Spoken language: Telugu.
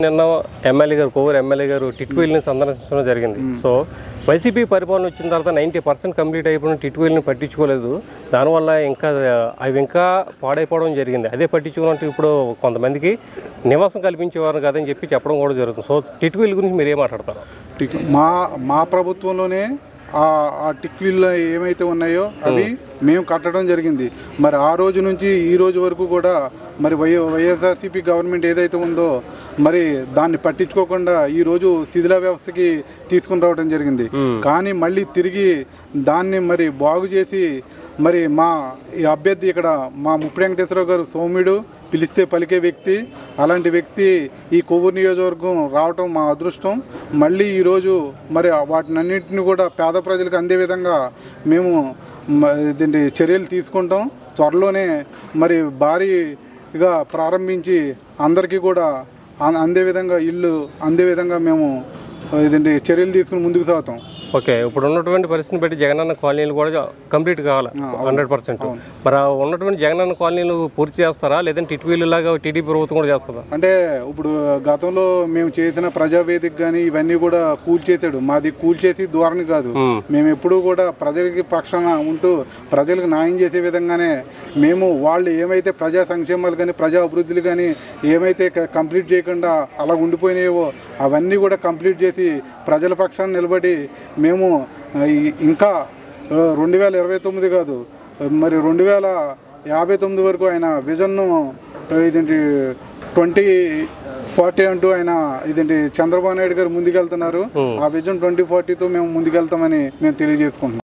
నిన్న ఎమ్మెల్యే గారు కోవూరు ఎమ్మెల్యే గారు టిట్కోయిల్ని సందర్శించడం జరిగింది. సో వైసీపీ పరిపాలన వచ్చిన తర్వాత 90% కంప్లీట్ అయిపోయిన టిట్కోయిల్ని పట్టించుకోలేదు. దానివల్ల అవి ఇంకా పాడైపోవడం జరిగింది. అదే పట్టించుకున్నట్టు ఇప్పుడు కొంతమందికి నివాసం కల్పించేవారు కాదని చెప్పడం కూడా జరుగుతుంది. సో టిట్కోయిల్ గురించి మీరు ఏం మాట్లాడతారు? మా ప్రభుత్వంలోనే ఆ టిక్వీళ్ళు ఏమైతే ఉన్నాయో అవి మేము కట్టడం జరిగింది. మరి ఆ రోజు నుంచి ఈ రోజు వరకు కూడా మరి వైఎస్ఆర్సీపీ గవర్నమెంట్ ఏదైతే ఉందో మరి దాన్ని పట్టించుకోకుండా ఈరోజు తిథుల వ్యవస్థకి తీసుకుని రావడం జరిగింది. కానీ మళ్ళీ తిరిగి దాన్ని మరి బాగు చేసి మరి మా ఈ అభ్యర్థి ఇక్కడ మా ముప్పిడి వెంకటేశ్వరరావు గారు సౌమ్యుడు, పిలిస్తే పలికే వ్యక్తి. అలాంటి వ్యక్తి ఈ కొవ్వూరు నియోజకవర్గం రావటం మా అదృష్టం. మళ్ళీ ఈరోజు మరి వాటినన్నింటినీ కూడా పేద ప్రజలకు అందే విధంగా మేము చర్యలు తీసుకుంటాం. త్వరలోనే మరి భారీగా ప్రారంభించి అందరికీ కూడా అందే విధంగా ఇల్లు అందే విధంగా మేము చర్యలు తీసుకుని ముందుకు సాగుతాం. ఓకే, ఇప్పుడు ఉన్నటువంటి పరిస్థితిని బట్టి జగనన్న కాలనీలు కూడా కంప్లీట్ కావాలి 100%. మరి ఉన్నటువంటి జగనన్న కాలనీలు పూర్తి చేస్తారా, లేదంటే టిట్వీలు లాగా టీడీపీ ప్రభుత్వం కూడా చేస్తుందా? అంటే ఇప్పుడు గతంలో మేము చేసిన ప్రజావేదిక కానీ ఇవన్నీ కూడా కూల్చేసాడు. మాది కూల్చేసి ధోరణి కాదు. మేము ఎప్పుడూ కూడా ప్రజలకి పక్షాన ఉంటూ ప్రజలకు న్యాయం చేసే విధంగానే మేము వాళ్ళు ఏమైతే ప్రజా సంక్షేమాలు కానీ ప్రజా అభివృద్ధులు కానీ ఏమైతే కంప్లీట్ చేయకుండా అలా ఉండిపోయినాయో అవన్నీ కూడా కంప్లీట్ చేసి ప్రజల పక్షాన్ని నిలబడి మేము ఇంకా 2029 కాదు మరి 2059 వరకు ఆయన విజన్ను 2040 అంటూ ఆయన చంద్రబాబు నాయుడు గారు ముందుకెళ్తున్నారు. ఆ విజన్ 2040తో మేము ముందుకెళ్తామని మేము తెలియజేసుకుంటున్నాం.